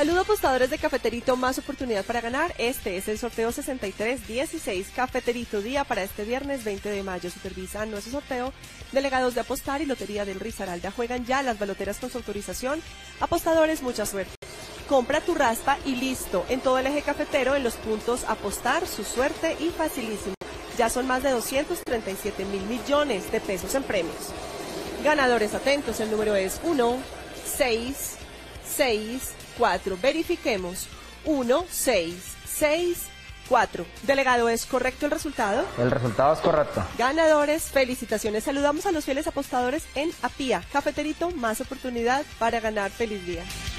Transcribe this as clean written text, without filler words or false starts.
Saludo apostadores de Cafeterito, más oportunidad para ganar. Este es el sorteo 6316 Cafeterito, día para este viernes 20 de mayo. Supervisan nuestro sorteo delegados de Apostar y Lotería del Risaralda. Juegan ya las baloteras con su autorización. Apostadores, mucha suerte. Compra tu raspa y listo. En todo el eje cafetero, en los puntos Apostar, su suerte y facilísimo. Ya son más de 237 mil millones de pesos en premios. Ganadores atentos, el número es 1, 6, 6, 4. Verifiquemos. 1, 6, 6, 4. Delegado, ¿es correcto el resultado? El resultado es correcto. Ganadores, felicitaciones. Saludamos a los fieles apostadores en Apía. Cafeterito, más oportunidad para ganar. Feliz día.